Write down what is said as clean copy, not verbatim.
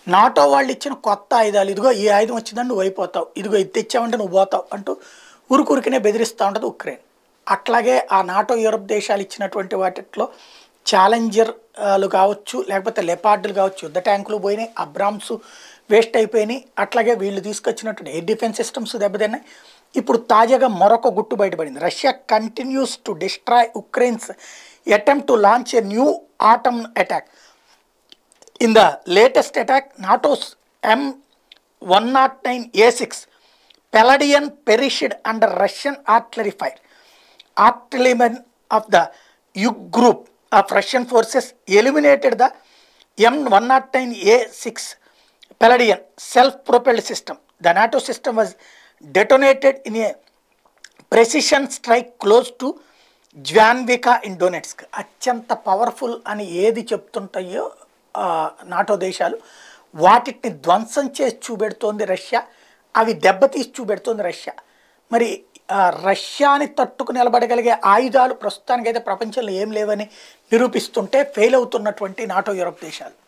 NATO వాళ్ళు ఇచ్చిన కొత్త ఆయుధాలు, ఇదిగో ఈ ఆయుధం వచ్చిందని నువ్వు అయిపోతావు, ఇదిగో ఇది తెచ్చావంటే నువ్వు పోతావు అంటూ ఉరుకురికినే బెదిరిస్తూ ఉంటుంది ఉక్రెయిన్. అట్లాగే ఆ నాటో యూరప్ దేశాలు ఇచ్చినటువంటి వాటిలో ఛాలెంజర్లు కావచ్చు, లేకపోతే లెపార్డులు కావచ్చు, యుద్ధ ట్యాంకులు పోయినాయి, అబ్రామ్స్ వేస్ట్ అయిపోయినాయి. అట్లాగే వీళ్ళు తీసుకొచ్చినటువంటి ఎయిర్ డిఫెన్స్ సిస్టమ్స్ దెబ్బతిన్నాయి. ఇప్పుడు తాజాగా మరొక గుట్టు బయటపడింది. Russia continues to destroy Ukraine's attempt to launch a new atom attack. In the latest attack, NATO's M109A6 Palladian perished under Russian artillery fire. Artillerymen of the Yug group of Russian forces eliminated the M109A6 Palladian self-propelled system. The NATO system was detonated in a precision strike close to Zvanivka in Donetsk. అత్యంత powerful అని ఏది చెప్తుంటాయో NATO దేశాలు వాటిని ధ్వంసం చేసి చూపెడుతోంది Russia, అవి దెబ్బతీసి చూపెడుతోంది Russia. మరి రష్యాని తట్టుకు నిలబడగలిగే ఆయుధాలు ప్రస్తుతానికైతే ప్రపంచంలో ఏం లేవని నిరూపిస్తుంటే ఫెయిల్ అవుతున్నటువంటి నాటో యూరప్ దేశాలు.